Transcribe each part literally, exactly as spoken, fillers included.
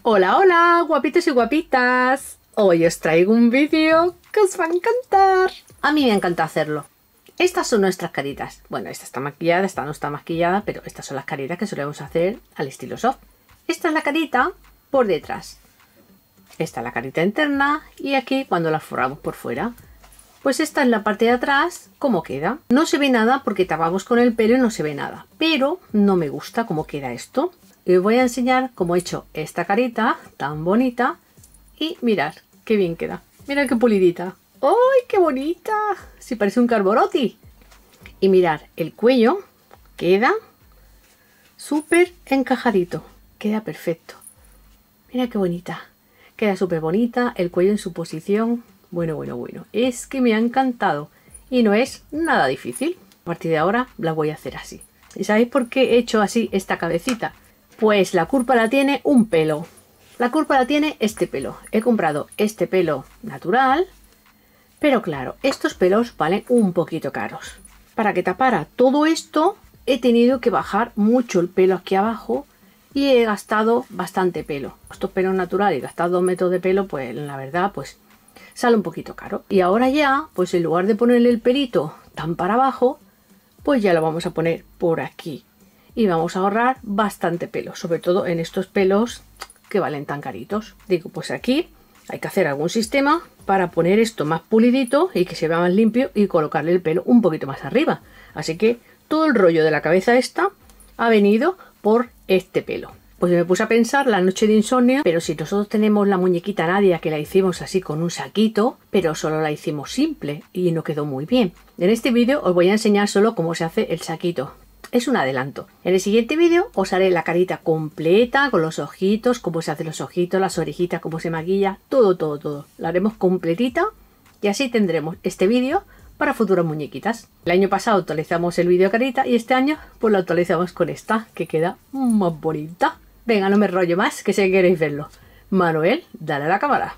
Hola, hola, guapitos y guapitas. Hoy os traigo un vídeo que os va a encantar. A mí me encanta hacerlo. Estas son nuestras caritas. Bueno, esta está maquillada, esta no está maquillada, pero estas son las caritas que solemos hacer al estilo soft. Esta es la carita por detrás. Esta es la carita interna y aquí cuando la forramos por fuera. Pues esta es la parte de atrás, cómo queda. No se ve nada porque tapamos con el pelo y no se ve nada. Pero no me gusta cómo queda esto. Y os voy a enseñar cómo he hecho esta carita tan bonita. Y mirad qué bien queda. Mirad qué pulidita. ¡Ay, qué bonita! Sí, parece un Carborotti. Y mirad, el cuello queda súper encajadito. Queda perfecto. Mira qué bonita. Queda súper bonita. El cuello en su posición. Bueno, bueno, bueno. Es que me ha encantado. Y no es nada difícil. A partir de ahora la voy a hacer así. ¿Y sabéis por qué he hecho así esta cabecita? Pues la culpa la tiene un pelo. La culpa la tiene este pelo. He comprado este pelo natural. Pero claro, estos pelos valen un poquito caros. Para que tapara todo esto, he tenido que bajar mucho el pelo aquí abajo. Y he gastado bastante pelo. Estos pelos naturales y gastar dos metros de pelo, pues la verdad, pues sale un poquito caro. Y ahora ya, pues en lugar de ponerle el pelito tan para abajo, pues ya lo vamos a poner por aquí. Y vamos a ahorrar bastante pelo, sobre todo en estos pelos que valen tan caritos. Digo, pues aquí hay que hacer algún sistema para poner esto más pulidito y que se vea más limpio y colocarle el pelo un poquito más arriba. Así que todo el rollo de la cabeza esta ha venido por este pelo. Pues me puse a pensar la noche de insomnio, pero si nosotros tenemos la muñequita Nadia que la hicimos así con un saquito, pero solo la hicimos simple y no quedó muy bien. En este vídeo os voy a enseñar solo cómo se hace el saquito. Es un adelanto. En el siguiente vídeo os haré la carita completa con los ojitos, cómo se hacen los ojitos, las orejitas, cómo se maquilla, todo, todo, todo. La haremos completita y así tendremos este vídeo para futuras muñequitas. El año pasado actualizamos el vídeo carita y este año pues lo actualizamos con esta que queda más bonita. Venga, no me rollo más, que sé que queréis verlo. Manuel, dale a la cámara.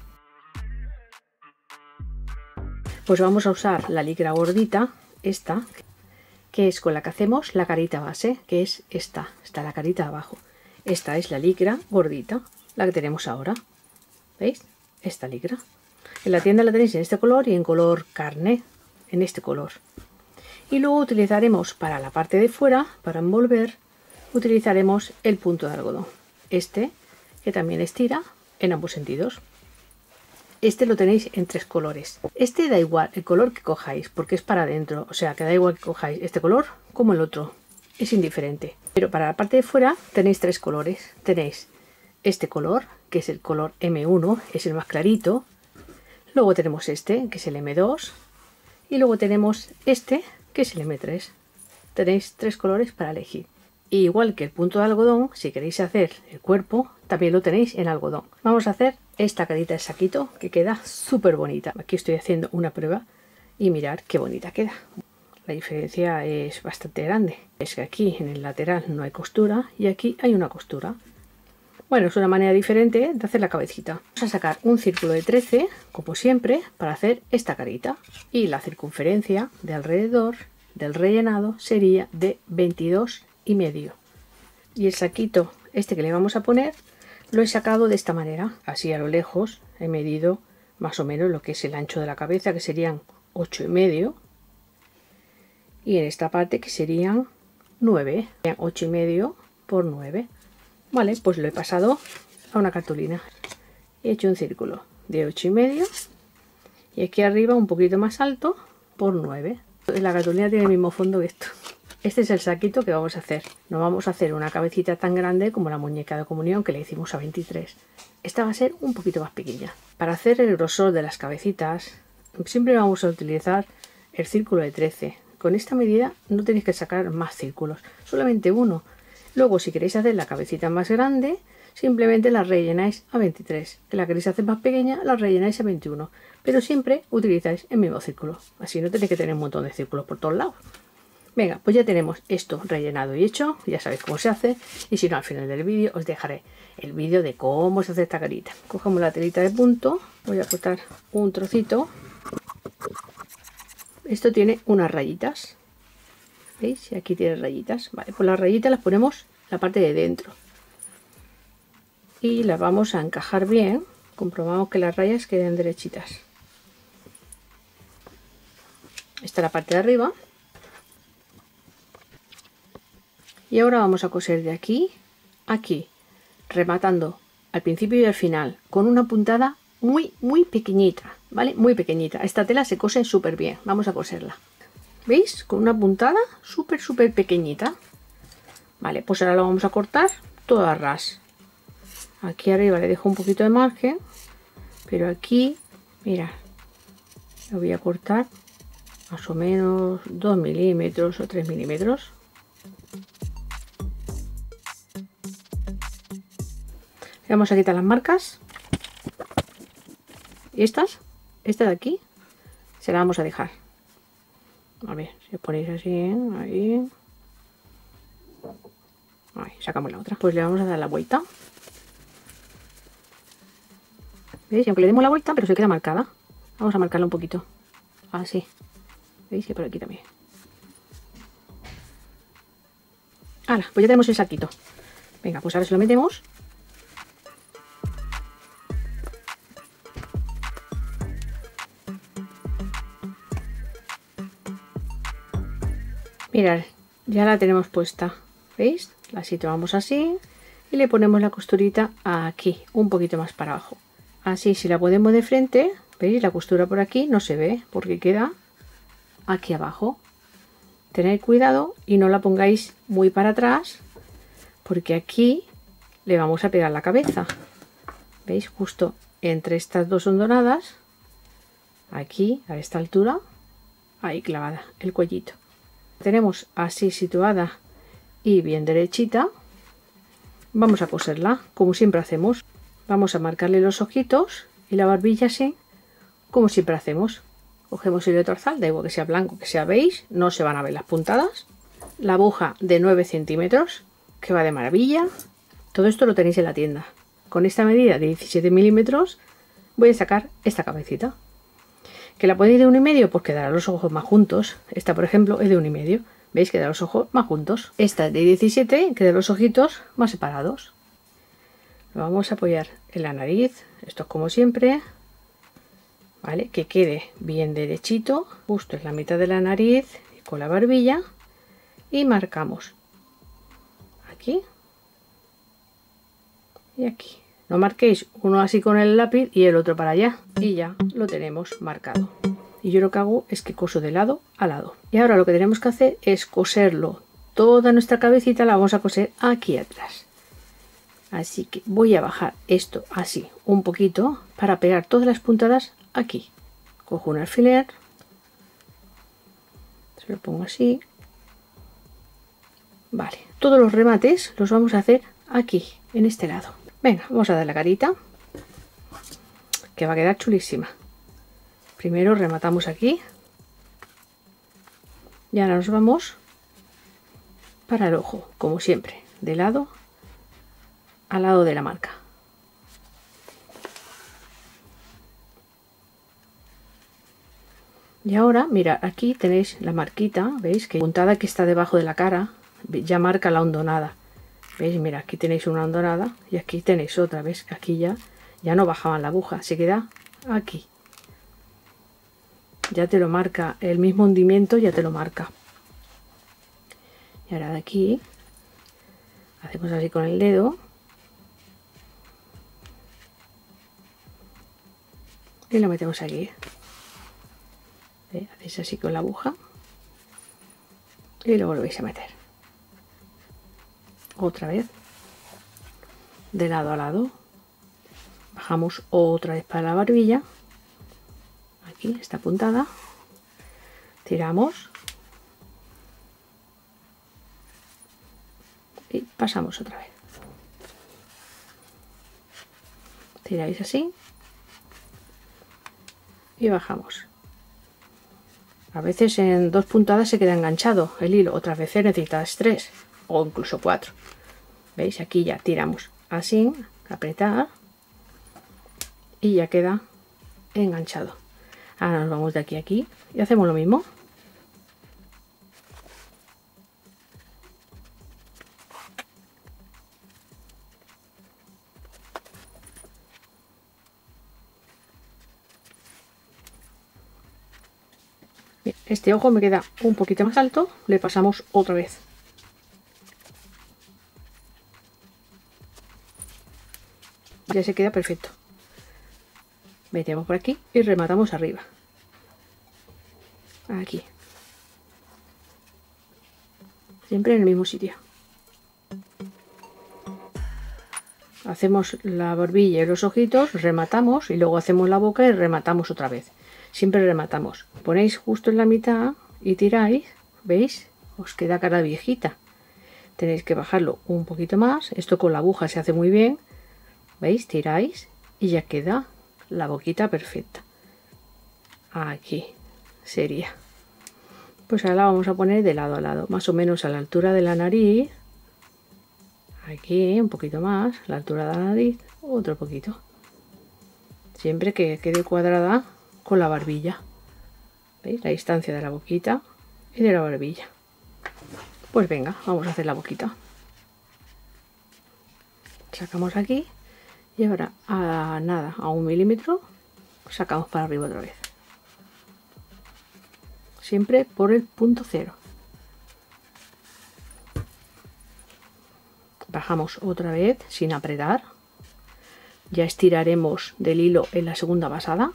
Pues vamos a usar la licra gordita, esta, que es con la que hacemos la carita base, que es esta, está la carita abajo. Esta es la licra gordita, la que tenemos ahora. ¿Veis? Esta licra. En la tienda la tenéis en este color y en color carne, en este color. Y luego utilizaremos para la parte de fuera, para envolver, utilizaremos el punto de algodón. Este, que también estira en ambos sentidos. Este lo tenéis en tres colores. Este da igual el color que cojáis, porque es para adentro. O sea, que da igual que cojáis este color como el otro. Es indiferente. Pero para la parte de fuera tenéis tres colores. Tenéis este color, que es el color eme uno, es el más clarito. Luego tenemos este, que es el eme dos. Y luego tenemos este, que es el eme tres. Tenéis tres colores para elegir. Y igual que el punto de algodón, si queréis hacer el cuerpo, también lo tenéis en algodón. Vamos a hacer esta carita de saquito que queda súper bonita. Aquí estoy haciendo una prueba y mirad qué bonita queda. La diferencia es bastante grande. Es que aquí en el lateral no hay costura y aquí hay una costura. Bueno, es una manera diferente de hacer la cabecita. Vamos a sacar un círculo de trece, como siempre, para hacer esta carita. Y la circunferencia de alrededor del rellenado sería de veintidós y medio. Y el saquito este que le vamos a poner lo he sacado de esta manera, así a lo lejos he medido más o menos lo que es el ancho de la cabeza, que serían ocho y medio, y en esta parte que serían nueve, ocho y medio por nueve. Vale, pues lo he pasado a una cartulina. He hecho un círculo de ocho y medio y aquí arriba un poquito más alto por nueve. La cartulina tiene el mismo fondo que esto. Este es el saquito que vamos a hacer. No vamos a hacer una cabecita tan grande como la muñeca de comunión que le hicimos a veintitrés. Esta va a ser un poquito más pequeña. Para hacer el grosor de las cabecitas, siempre vamos a utilizar el círculo de trece. Con esta medida no tenéis que sacar más círculos, solamente uno. Luego, si queréis hacer la cabecita más grande, simplemente la rellenáis a veintitrés. Que la queréis hacer más pequeña, la rellenáis a veintiuno. Pero siempre utilizáis el mismo círculo. Así no tenéis que tener un montón de círculos por todos lados. Venga, pues ya tenemos esto rellenado y hecho, ya sabéis cómo se hace, y si no, al final del vídeo os dejaré el vídeo de cómo se hace esta carita. Cogemos la telita de punto, voy a cortar un trocito. Esto tiene unas rayitas, ¿veis? Y aquí tiene rayitas. Vale, pues las rayitas las ponemos en la parte de dentro. y las vamos a encajar bien. Comprobamos que las rayas queden derechitas. Esta es la parte de arriba. Y ahora vamos a coser de aquí a aquí, rematando al principio y al final con una puntada muy muy pequeñita, ¿vale? Muy pequeñita. Esta tela se cose súper bien. Vamos a coserla. ¿Veis? Con una puntada súper súper pequeñita. Vale, pues ahora lo vamos a cortar todo a ras. Aquí arriba le dejo un poquito de margen, pero aquí, mira, lo voy a cortar más o menos dos milímetros o tres milímetros. Vamos a quitar las marcas. Y estas, esta de aquí, se la vamos a dejar. A ver, si os ponéis así, ¿eh? Ahí. Ahí, sacamos la otra. Pues le vamos a dar la vuelta. ¿Veis? Y aunque le demos la vuelta, pero se queda marcada. Vamos a marcarla un poquito. Así. ¿Veis? Y por aquí también. ¡Hala! Pues ya tenemos el saquito. Venga, pues ahora se lo metemos. Mirad, ya la tenemos puesta. ¿Veis? La situamos así y le ponemos la costurita aquí, un poquito más para abajo. Así, si la ponemos de frente, ¿veis? La costura por aquí no se ve porque queda aquí abajo. Tened cuidado y no la pongáis muy para atrás porque aquí le vamos a pegar la cabeza. ¿Veis? Justo entre estas dos hondonadas, aquí a esta altura, ahí clavada el cuellito. Tenemos así situada y bien derechita. Vamos a coserla como siempre hacemos. Vamos a marcarle los ojitos y la barbilla así como siempre hacemos. Cogemos el torzal, da igual que sea blanco que sea beige, no se van a ver las puntadas. La aguja de nueve centímetros que va de maravilla. Todo esto lo tenéis en la tienda. Con esta medida de diecisiete milímetros voy a sacar esta cabecita. ¿Que la podéis de uno y medio? Pues quedará los ojos más juntos. Esta, por ejemplo, es de uno y medio. ¿Veis? Quedan los ojos más juntos. Esta es de diecisiete, quedan los ojitos más separados. Lo vamos a apoyar en la nariz. Esto es como siempre. ¿Vale? Que quede bien derechito. Justo en la mitad de la nariz, con la barbilla. Y marcamos. Aquí. Y aquí. No marquéis uno así con el lápiz y el otro para allá. Y ya lo tenemos marcado. Y yo lo que hago es que coso de lado a lado. Y ahora lo que tenemos que hacer es coserlo. Toda nuestra cabecita la vamos a coser aquí atrás. Así que voy a bajar esto así un poquito para pegar todas las puntadas aquí. Cojo un alfiler. Se lo pongo así. Vale. Todos los remates los vamos a hacer aquí, en este lado. Venga, vamos a dar la carita, que va a quedar chulísima. Primero rematamos aquí. Y ahora nos vamos para el ojo, como siempre, de lado al lado de la marca. Y ahora, mira, aquí tenéis la marquita, ¿veis? Que puntada que está debajo de la cara, ya marca la hondonada. ¿Veis? Mira, aquí tenéis una hondonada y aquí tenéis otra, ¿ves? Aquí ya, ya no bajaban la aguja, se queda aquí. Ya te lo marca, el mismo hundimiento ya te lo marca. Y ahora de aquí, hacemos así con el dedo. Y lo metemos aquí. ¿Veis? Hacéis así con la aguja. Y lo volvéis a meter. Otra vez de lado a lado, bajamos otra vez para la barbilla, aquí esta puntada, tiramos y pasamos otra vez, tiráis así y bajamos. A veces en dos puntadas se queda enganchado el hilo, otras veces necesitas tres o incluso cuatro. ¿Veis? Aquí ya tiramos así, apretar y ya queda enganchado. Ahora nos vamos de aquí a aquí y hacemos lo mismo. Bien, este ojo me queda un poquito más alto, le pasamos otra vez. Ya se queda perfecto. Metemos por aquí y rematamos arriba. Aquí. Siempre en el mismo sitio. Hacemos la barbilla y los ojitos, rematamos y luego hacemos la boca y rematamos otra vez. Siempre rematamos. Ponéis justo en la mitad y tiráis, ¿veis? Os queda cara viejita. Tenéis que bajarlo un poquito más. Esto con la aguja se hace muy bien. ¿Veis? Tiráis y ya queda la boquita perfecta. Aquí sería. Pues ahora la vamos a poner de lado a lado, más o menos a la altura de la nariz. Aquí un poquito más, a la altura de la nariz, otro poquito. Siempre que quede cuadrada con la barbilla. ¿Veis? La distancia de la boquita y de la barbilla. Pues venga, vamos a hacer la boquita. Sacamos aquí y ahora a nada, a un milímetro, sacamos para arriba otra vez. Siempre por el punto cero. Bajamos otra vez sin apretar. Ya estiraremos del hilo en la segunda pasada.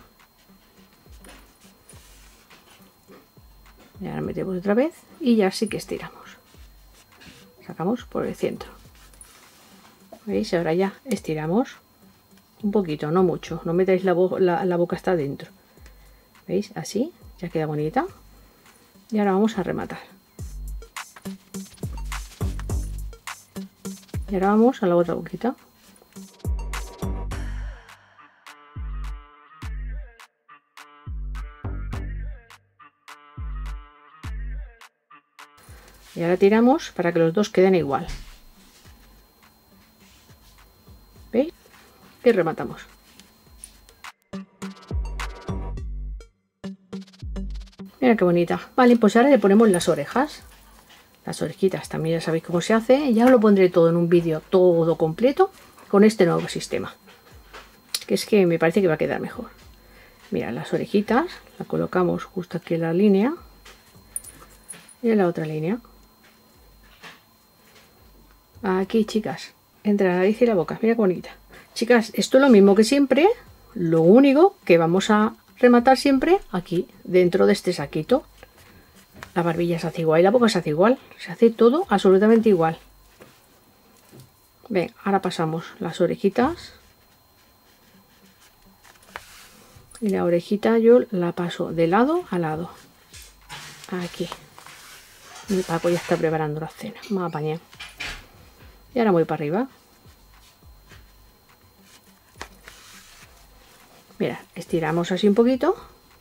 Y ahora metemos otra vez y ya sí que estiramos. Sacamos por el centro. ¿Veis? Ahora ya estiramos un poquito, no mucho. No metáis la, bo la, la boca hasta adentro. ¿Veis? Así ya queda bonita. Y ahora vamos a rematar. Y ahora vamos a la otra boquita. Y ahora tiramos para que los dos queden igual. ¿Veis? Y rematamos. Mira qué bonita. Vale, pues ahora le ponemos las orejas. Las orejitas también ya sabéis cómo se hace. Ya os lo pondré todo en un vídeo todo completo con este nuevo sistema. Que es que me parece que va a quedar mejor. Mira, las orejitas las colocamos justo aquí en la línea. Y en la otra línea. Aquí, chicas. Entre la nariz y la boca. Mira qué bonita. Chicas, esto es lo mismo que siempre. Lo único que vamos a rematar siempre aquí, dentro de este saquito. La barbilla se hace igual y la boca se hace igual. Se hace todo absolutamente igual. Ven, ahora pasamos las orejitas. Y la orejita yo la paso de lado a lado. Aquí. Mi Paco ya está preparando la cena. Me va a apañar. Y ahora voy para arriba. Mira, estiramos así un poquito.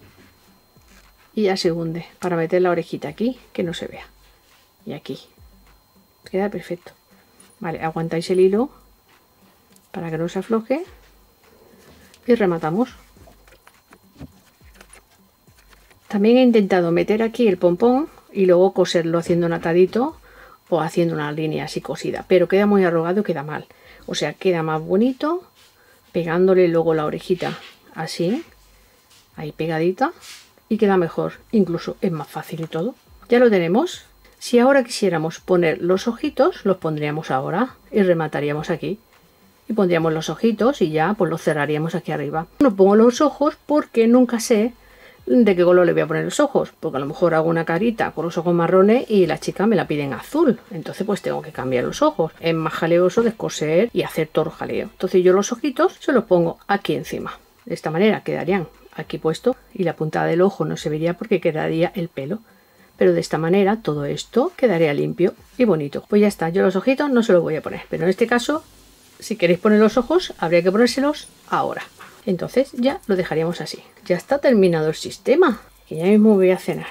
Y ya se hunde para meter la orejita aquí, que no se vea. Y aquí. Queda perfecto. Vale, aguantáis el hilo para que no se afloje. Y rematamos. También he intentado meter aquí el pompón y luego coserlo haciendo un atadito o haciendo una línea así cosida. Pero queda muy arrugado y queda mal. O sea, queda más bonito pegándole luego la orejita así. Ahí pegadita. Y queda mejor, incluso es más fácil y todo. Ya lo tenemos. Si ahora quisiéramos poner los ojitos, los pondríamos ahora y remataríamos aquí. Y pondríamos los ojitos y ya pues los cerraríamos aquí arriba. No pongo los ojos porque nunca sé de qué color le voy a poner los ojos. Porque a lo mejor hago una carita con los ojos marrones y la chica me la piden azul. Entonces pues tengo que cambiar los ojos. Es más jaleoso de coser y hacer todo jaleo. Entonces yo los ojitos se los pongo aquí encima. De esta manera quedarían aquí puesto y la puntada del ojo no se vería porque quedaría el pelo, pero de esta manera todo esto quedaría limpio y bonito. Pues ya está, yo los ojitos no se los voy a poner, pero en este caso si queréis poner los ojos habría que ponérselos ahora. Entonces ya lo dejaríamos así. Ya está terminado el sistema, que ya mismo voy a cenar.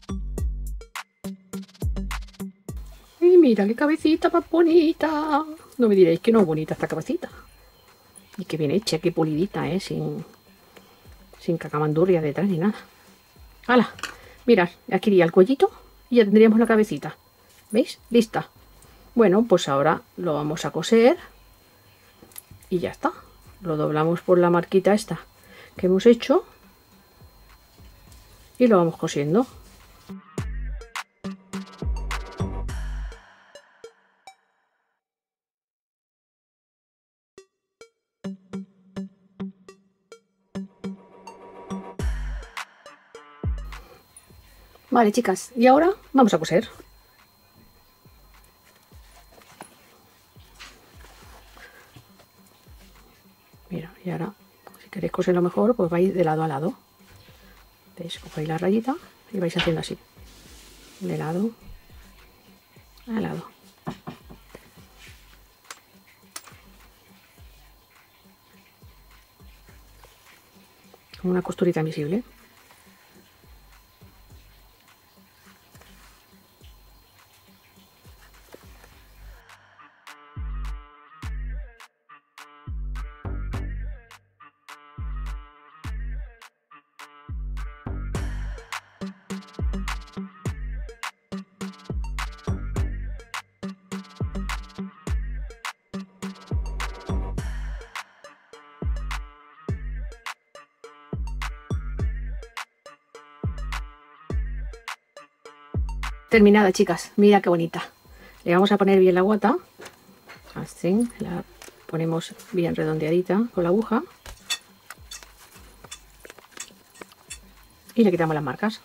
Y mira qué cabecita más bonita. No me diréis que no es bonita esta cabecita. Y que bien hecha, que pulidita, ¿eh? Sin, sin cacamandurria detrás ni nada. ¡Hala! Mirad, aquí iría el cuellito y ya tendríamos la cabecita. ¿Veis? Lista. Bueno, pues ahora lo vamos a coser. Y ya está. Lo doblamos por la marquita esta que hemos hecho. Y lo vamos cosiendo. Vale, chicas, y ahora vamos a coser. Mira, y ahora, si queréis coserlo mejor, pues vais de lado a lado. ¿Veis? Cogéis la rayita y vais haciendo así. De lado a lado. Con una costurita invisible. Terminada, chicas, mira qué bonita. Le vamos a poner bien la guata, así, la ponemos bien redondeadita con la aguja y le quitamos las marcas.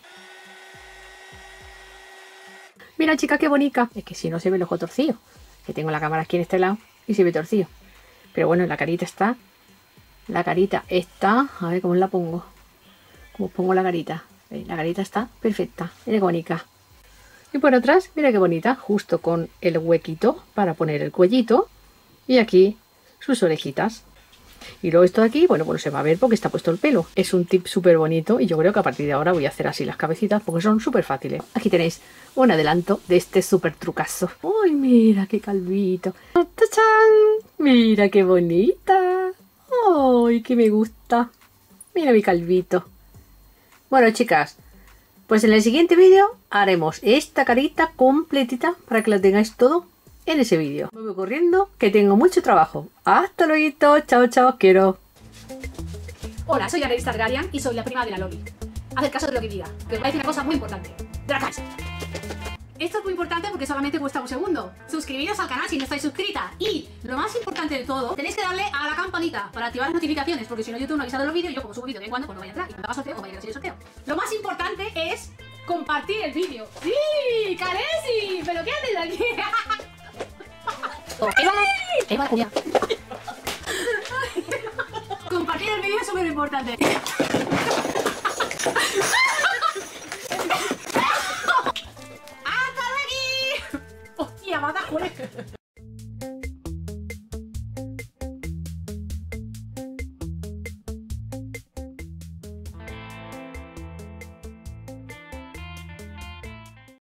Mira, chica, qué bonita. Es que si no se ve el ojo torcido, que tengo la cámara aquí en este lado y se ve torcido. Pero bueno, la carita está, la carita está, a ver cómo la pongo, cómo pongo la carita. La carita está perfecta, mira qué bonita. Y por atrás, mira qué bonita, justo con el huequito para poner el cuellito. Y aquí sus orejitas. Y luego esto de aquí, bueno, pues se va a ver porque está puesto el pelo. Es un tip súper bonito y yo creo que a partir de ahora voy a hacer así las cabecitas porque son súper fáciles. Aquí tenéis un adelanto de este súper trucazo. ¡Uy, mira qué calvito! ¡Tachán! ¡Mira qué bonita! ¡Ay, que me gusta! Mira mi calvito. Bueno, chicas, pues en el siguiente vídeo haremos esta carita completita para que la tengáis todo en ese vídeo. Me voy corriendo, que tengo mucho trabajo. Hasta luego, chao, chao, os quiero. Hola, soy Arelis Targaryen y soy la prima de la Loli. Haced caso de lo que diga, que os voy a decir una cosa muy importante. ¡Dracas! Esto es muy importante porque solamente cuesta un segundo. Suscribiros al canal si no estáis suscritas. Y lo más importante de todo, tenéis que darle a la campanita para activar las notificaciones, porque si no YouTube no avisa de los vídeos y yo como subo vídeos de vez en cuando, pues no vaya a entrar y me haga sorteo o vaya a ser sorteo. Lo más importante es compartir el vídeo. ¡Sí! ¡Calesi! ¿Pero qué haces aquí? Oh, Eva, Eva, Julia. Compartir el vídeo es súper importante. ¡Hasta luego! ¡Hostia, mata, joder!